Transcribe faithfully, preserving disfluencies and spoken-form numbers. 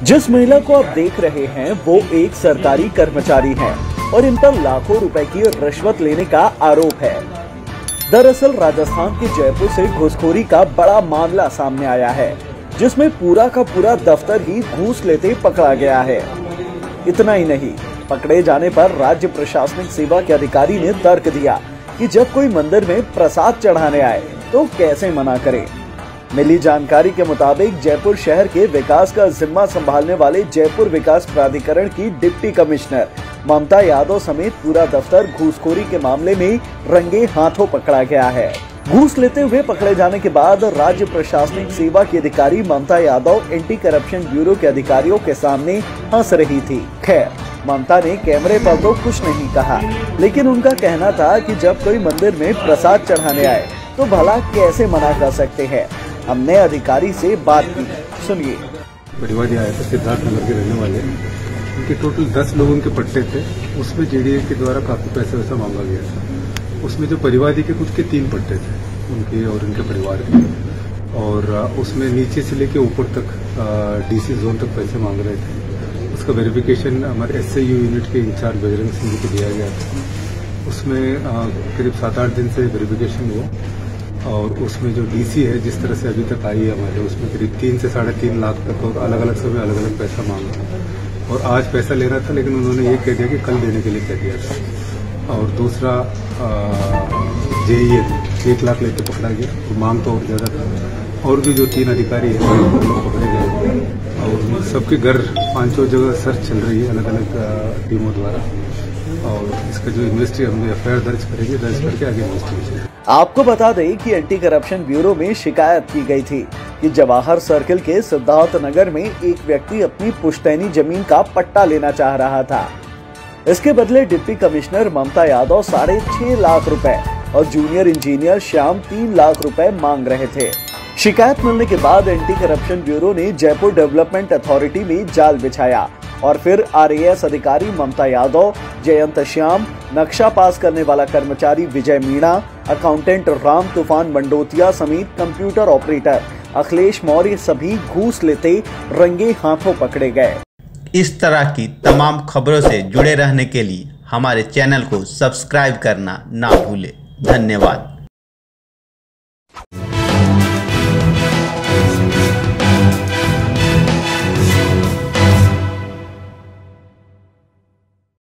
जिस महिला को आप देख रहे हैं वो एक सरकारी कर्मचारी हैं और इन पर लाखों रुपए की रिश्वत लेने का आरोप है। दरअसल राजस्थान के जयपुर से घूसखोरी का बड़ा मामला सामने आया है, जिसमें पूरा का पूरा दफ्तर ही घूस लेते पकड़ा गया है। इतना ही नहीं, पकड़े जाने पर राज्य प्रशासनिक सेवा के अधिकारी ने तर्क दिया कि जब कोई मंदिर में प्रसाद चढ़ाने आए तो कैसे मना करे। मिली जानकारी के मुताबिक जयपुर शहर के विकास का जिम्मा संभालने वाले जयपुर विकास प्राधिकरण की डिप्टी कमिश्नर ममता यादव समेत पूरा दफ्तर घूसखोरी के मामले में रंगे हाथों पकड़ा गया है। घूस लेते हुए पकड़े जाने के बाद राज्य प्रशासनिक सेवा की अधिकारी Mamta Yadav anti corruption bureau के अधिकारियों के सामने हंस रही थी। खैर, ममता ने कैमरे पर तो कुछ नहीं कहा, लेकिन उनका कहना था कि जब कोई मंदिर में प्रसाद चढ़ाने आए तो भला कैसे मना कर सकते हैं। हमने अधिकारी से बात की, सुनिए। परिवादी आए थे, सिद्धार्थ नगर के रहने वाले। उनके टोटल दस लोगों के पट्टे थे। उसमें जेडीए के द्वारा काफी पैसे वैसा मांगा गया था। उसमें जो परिवादी के खुद के तीन पट्टे थे, उनके और उनके परिवार के, और उसमें नीचे से लेके ऊपर तक डीसी जोन तक पैसे मांग रहे थे। उसका वेरिफिकेशन हमारे एसआईयू यूनिट के इंचार्ज बजरंग सिंह को दिया गया था। उसमें करीब सात आठ दिन से वेरिफिकेशन हुआ और उसमें जो डीसी है जिस तरह से अभी तक आई है हमारे, उसमें करीब तीन से साढ़े तीन लाख तक और अलग अलग समय अलग अलग पैसा मांगा और आज पैसा ले रहा था, लेकिन उन्होंने ये कह दिया कि कल देने के लिए कह दिया था। और दूसरा जेईए एक लाख लेके पकड़ा गया, तो मांग तो और ज्यादा था। और भी जो तीन अधिकारी हैं वो पकड़े गए और सबके घर पांचों जगह सर्च चल रही है अलग अलग टीमों द्वारा। और इसका जो इन्वेस्टी हमने एफ आई आर दर्ज करेंगे, दर्ज करके आगे इन्वेस्टिगेशन। आपको बता दें कि एंटी करप्शन ब्यूरो में शिकायत की गई थी कि जवाहर सर्किल के सिद्धार्थ नगर में एक व्यक्ति अपनी पुश्तैनी जमीन का पट्टा लेना चाह रहा था। इसके बदले डिप्टी कमिश्नर ममता यादव साढ़े छह लाख रुपए और जूनियर इंजीनियर श्याम तीन लाख रुपए मांग रहे थे। शिकायत मिलने के बाद एंटी करप्शन ब्यूरो ने जयपुर डेवलपमेंट अथॉरिटी में जाल बिछाया और फिर आरएएस अधिकारी ममता यादव, जयंत श्याम, नक्शा पास करने वाला कर्मचारी विजय मीणा, अकाउंटेंट राम तूफान मंडोतिया समेत कंप्यूटर ऑपरेटर अखिलेश मौर्य सभी घूस लेते रंगे हाथों पकड़े गए। इस तरह की तमाम खबरों से जुड़े रहने के लिए हमारे चैनल को सब्सक्राइब करना ना भूलें। धन्यवाद।